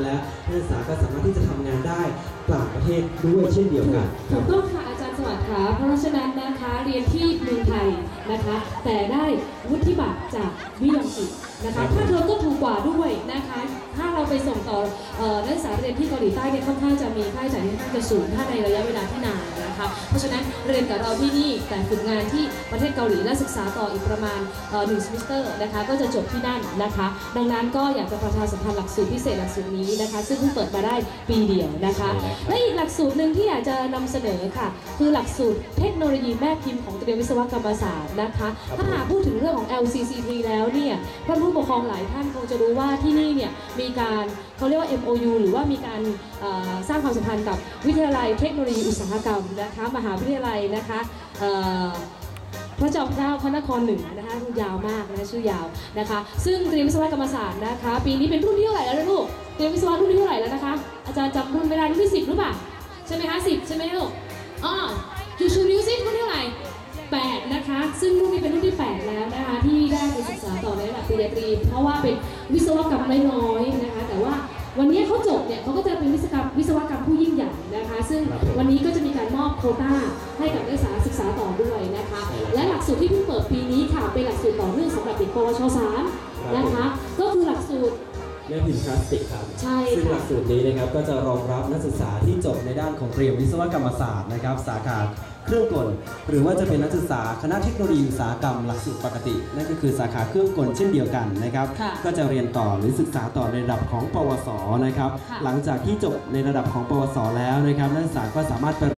แล้วนักศึกษาก็สามารถที่จะทำงานได้ต่างประเทศด้วยเช่นเดียวกันถูกต้องค่ะอาจารย์สวัสดิ์ค่ะเพราะฉะนั้นนะคะเรียนที่เมืองไทยนะคะแต่ได้วุฒิบัตรจากวิยองกินะคะค่าเทอมก็ถูกกว่าด้วยนะคะถ้าเราไปส่งต่อนักศึกษาเรียนที่เกาหลีใต้เนี่ยค่อนข้างจะมีค่าใช้จ่ายที่ค่อนข้างจะสูงถ้าในระยะเวลาที่นานนะคะเพราะฉะนั้นเรียนกับเราที่นี่แต่ฝึกงานที่ประเทศเกาหลีและศึกษาต่ออีกประมาณ1 semester นะคะก็จะจบที่นั่นนะคะดังนั้นก็อยากจะประชาสัมพันธ์หลักสูตรพิเศษหลักสูตรนี้นะคะซึ่งเพิ่งเปิดมาได้ปีเดียวนะคะและอีกหลักสูตรหนึ่งที่อยากจะนำเสนอค่ะคือหลักสูตรเทคโนโลยีแม่พิมพ์ของเตรียมวิศวกรรมศาสตร์นะคะถ้าหากพูดถึงเรื่องของ LCCT แล้วเนี่ยท่านผู้ปกครองหลายท่านคงจะรู้ว่าที่นี่เนี่ยมีการเขาเรียกว่า MOU หรือว่ามีการสร้างความสัมพันธ์กับวิทยาลัยเทคโนโลยีอุตสาหกรรมนะคะมหาวิทยาลัยนะคะพระจอมเกล้าพระนครเหนือนะคะยาวมากนะชื่อยาวนะคะซึ่งเตรียมวิศวกรรมศาสตร์นะคะปีนี้เป็นรุ่นที่เท่าไหร่แล้วลูกเตรียมวิศวะรุ่นที่เท่าไหร่แล้วนะคะอาจารย์จำรุ่นไม่ได้รุ่นที่10หรือเปล่าใช่ไหมคะ10ใช่ไหมลูกอยู่ชูนิ้วซิรุ่นที่เท่าไหร่8นะคะซึ่งรุ่นนี้เป็นรุ่นที่8แล้วนะคะที่ได้ไปศึกษาต่อในระดับปริญญาตรีเพราะว่าเป็นวิศวกรรมน้อยๆนะคะแต่ว่าวันนี้เขาจบเนี่ยเขาก็จะเป็นวิศวกรรมผู้ยิ่งใหญ่นะคะซึ่งวันนี้ก็จะมีการมอบโควต้าให้กับนักศึกษาต่อด้วยนะคะและหลักสูตรที่เพิ่งเปิดปีนี้ค่ะเป็นหลักสูตรต่อเนื่องสำหรับเด็กปวช3นะคะก็คือหลักสูตรแม่พิมพ์พลาสติกครับใช่ซึ่งหลักสูตรนี้นะครับก็จะรองรับนักศึกษาที่จบในด้านของเตรียมวิศวกรรมศาสตร์นะครับสาขาเครื่องกลหรือว่าจะเป็นนักศึกษาคณะเทคโนโลยีอุตสาหกรรมหลักสูตรปกตินั่นก็คือสาขาเครื่องกลเช่นเดียวกันนะครับก็จะเรียนต่อหรือศึกษาต่อในระดับของปวสนะครับหลังจากที่จบในระดับของปวสแล้วนะครับนักศึกษาก็สามารถไป